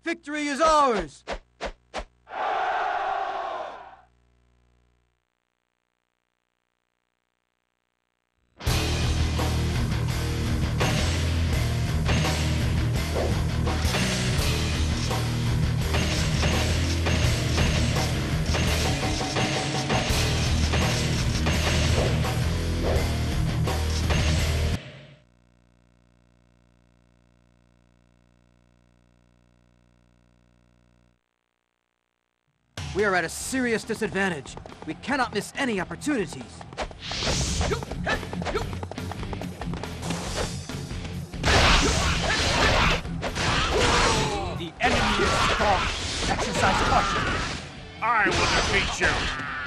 Victory is ours! We are at a serious disadvantage. We cannot miss any opportunities. The enemy is strong. Exercise caution. I will defeat you.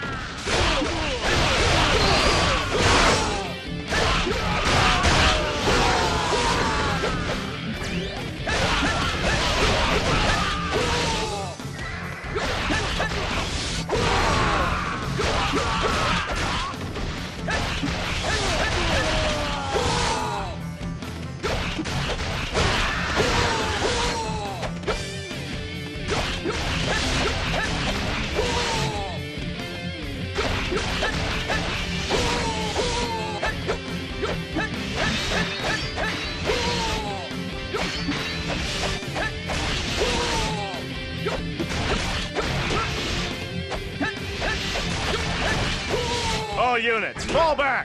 All units, fall back!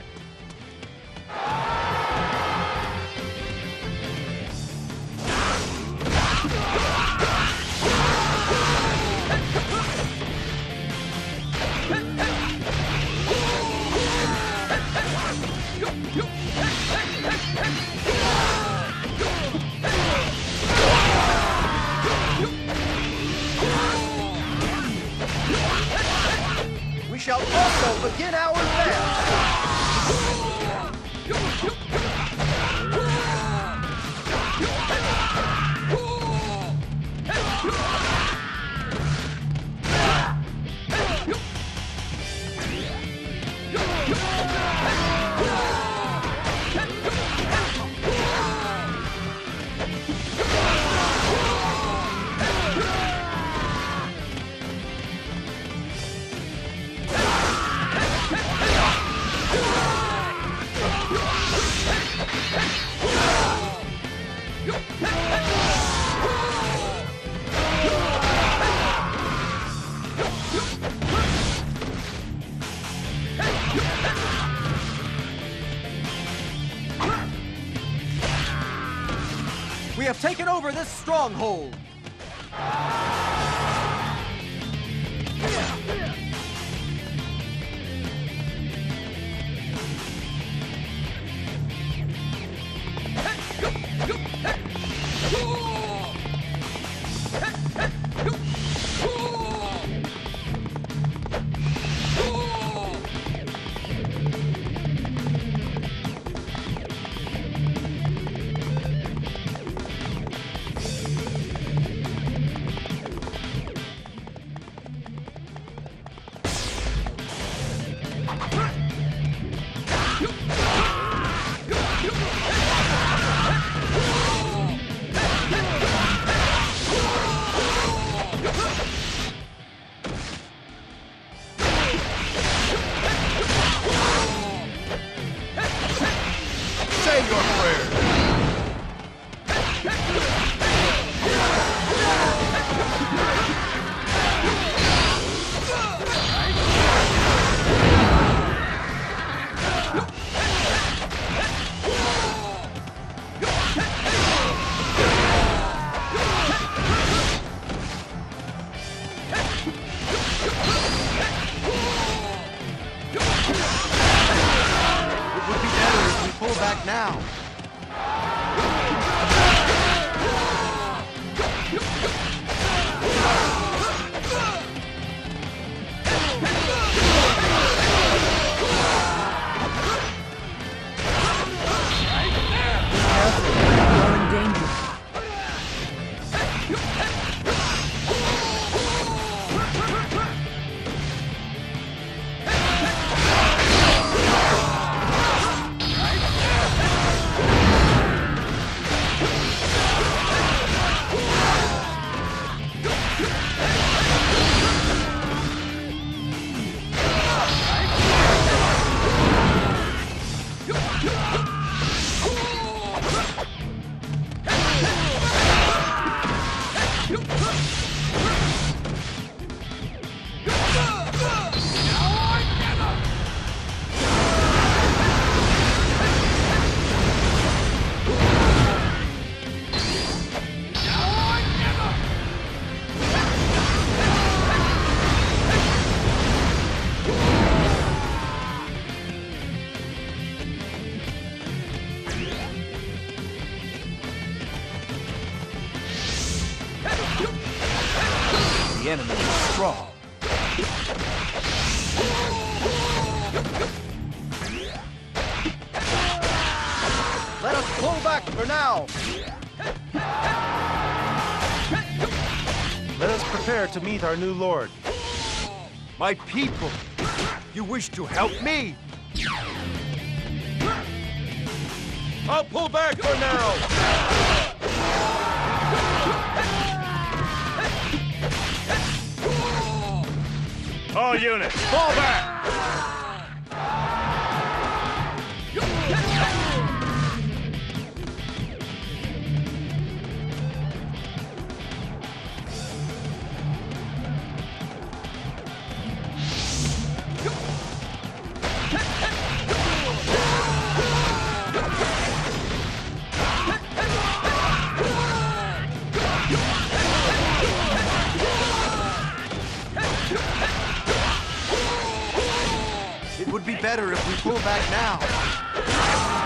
We shall also begin our advance. We have taken over this stronghold. Say your prayers. It would be better if we pull back now. You're in danger. enemy is strong. Let us pull back for now! Let us prepare to meet our new lord. My people, you wish to help me? I'll pull back for now! All units, fall back! It would be better if we pull back now.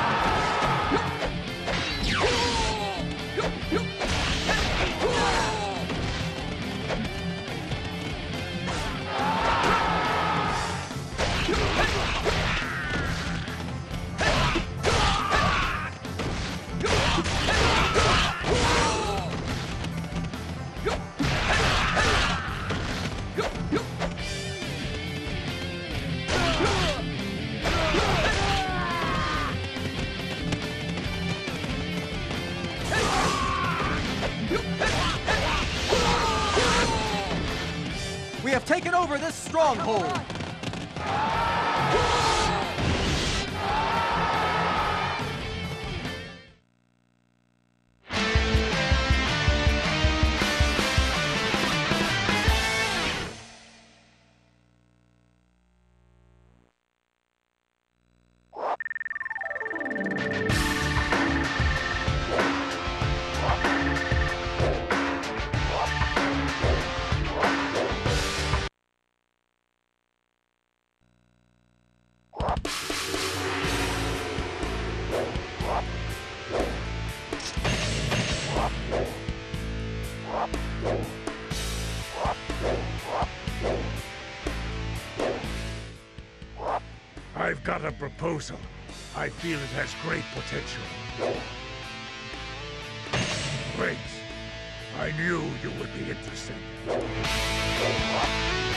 We have taken over this stronghold! I've got a proposal. I feel it has great potential. Great. I knew you would be interested.